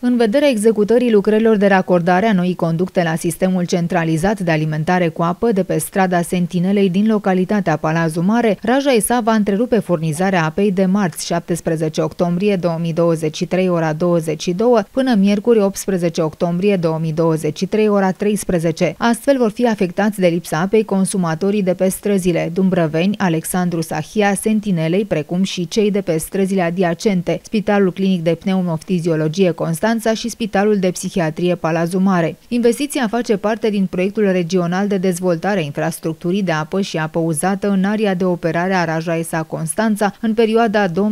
În vederea executării lucrărilor de racordare a noii conducte la sistemul centralizat de alimentare cu apă de pe strada Sentinelei din localitatea Palazul Mare, Raja S.A. va întrerupe furnizarea apei de marți 17 octombrie 2023 ora 22 până miercuri 18 octombrie 2023 ora 13. Astfel vor fi afectați de lipsa apei consumatorii de pe străzile Dumbrăveni, Alexandru Sahia, Sentinelei, precum și cei de pe străzile adiacente, Spitalul Clinic de Pneumoftiziologie Constanța și Spitalul de Psihiatrie Palazul Mare. Investiția face parte din proiectul regional de dezvoltare a infrastructurii de apă și apă uzată în area de operare a Raja S.A. Constanța în perioada 2014-2020,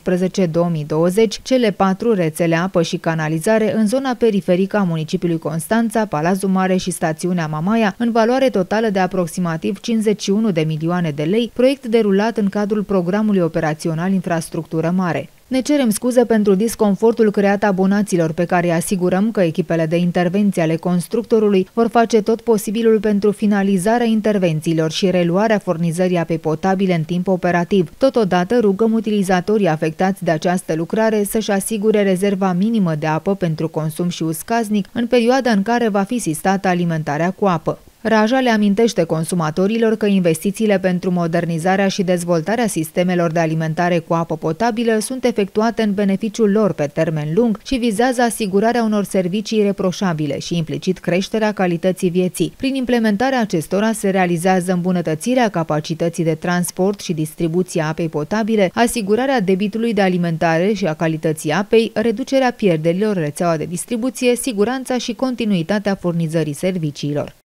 cele 4 rețele apă și canalizare în zona periferică a municipiului Constanța, Palazul Mare și stațiunea Mamaia, în valoare totală de aproximativ 51 de milioane de lei, proiect derulat în cadrul programului operațional Infrastructură Mare. Ne cerem scuze pentru disconfortul creat abonaților, pe care îi asigurăm că echipele de intervenție ale constructorului vor face tot posibilul pentru finalizarea intervențiilor și reluarea furnizării apei potabile în timp operativ. Totodată rugăm utilizatorii afectați de această lucrare să-și asigure rezerva minimă de apă pentru consum și uz casnic în perioada în care va fi sistată alimentarea cu apă. Raja le amintește consumatorilor că investițiile pentru modernizarea și dezvoltarea sistemelor de alimentare cu apă potabilă sunt efectuate în beneficiul lor pe termen lung și vizează asigurarea unor servicii reproșabile și implicit creșterea calității vieții. Prin implementarea acestora se realizează îmbunătățirea capacității de transport și distribuție a apei potabile, asigurarea debitului de alimentare și a calității apei, reducerea pierderilor rețeaua de distribuție, siguranța și continuitatea furnizării serviciilor.